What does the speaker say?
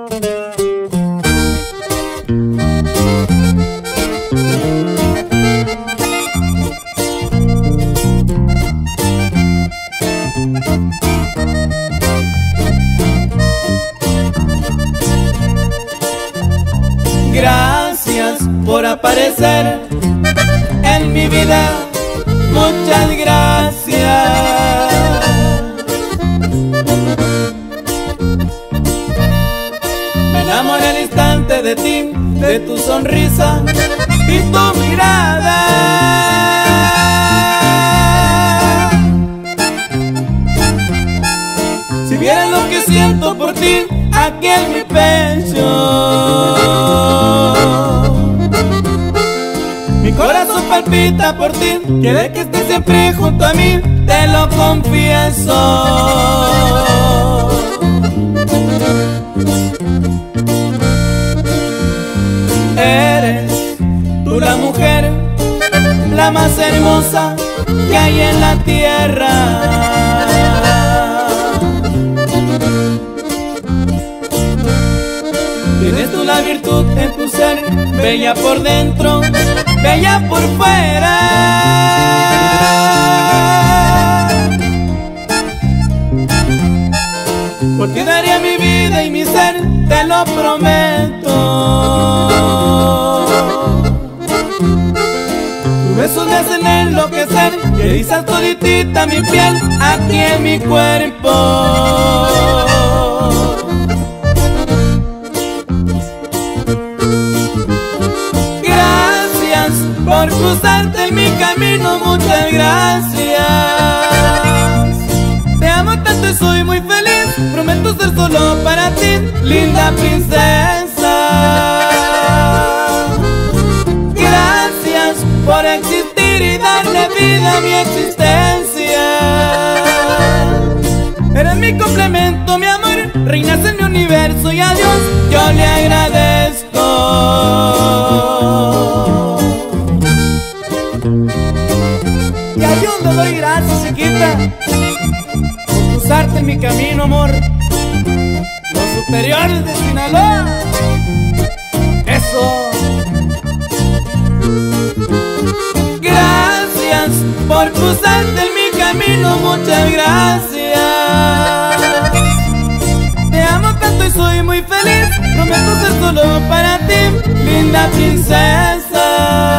Gracias por aparecer en mi vida, muchas gracias. Me enamoré al instante de ti, de tu sonrisa y tu mirada. Si vieras lo que siento por ti aquí en mi pecho, mi corazón palpita por ti, quiere que estés siempre junto a mí, te lo confieso. Eres tú la mujer, la más hermosa que hay en la tierra. Tienes tú la virtud en tu ser, bella por dentro, bella por fuera. Por ti daría mi vida y mi ser, te lo prometo. Tus besos me hacen enloquecer y erizas toditita mi piel aquí en mi cuerpo. Por cruzarte en mi camino, muchas gracias. Te amo tanto y soy muy feliz, prometo ser solo para ti, linda princesa. Gracias por existir y darle vida a mi existencia. Eres mi complemento, mi amor, reinas en mi universo y a Dios yo le agradezco. Y a Dios le doy gracias, chiquita, por cruzarte en mi camino, amor. Los superiores de Sinaloa, eso. Gracias por cruzarte en mi camino, muchas gracias. Te amo tanto y soy muy feliz, prometo ser solo para ti, linda princesa.